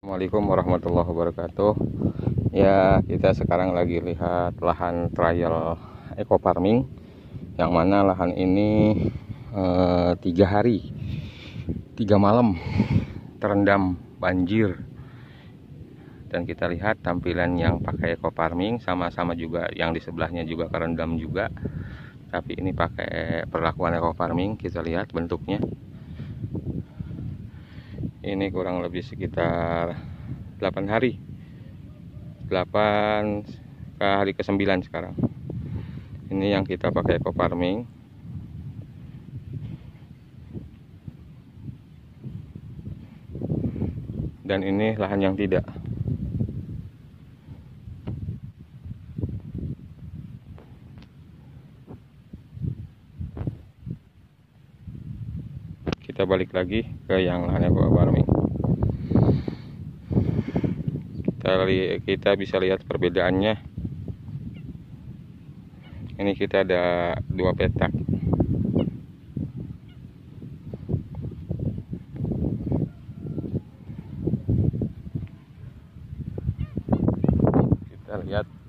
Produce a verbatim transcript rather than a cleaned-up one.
Assalamualaikum warahmatullahi wabarakatuh. Ya, kita sekarang lagi lihat lahan trial eco farming, yang mana lahan ini eh, tiga hari tiga malam terendam banjir. Dan kita lihat tampilan yang pakai eco farming, sama-sama juga yang di sebelahnya juga kerendam juga, tapi ini pakai perlakuan eco farming. Kita lihat bentuknya, ini kurang lebih sekitar delapan hari, delapan ke hari ke sembilan sekarang. Ini yang kita pakai eco farming. Dan ini lahan yang tidak. Kita balik lagi ke yang lahan eco farming. Kita, kita bisa lihat perbedaannya. Ini kita ada dua petak. Kita lihat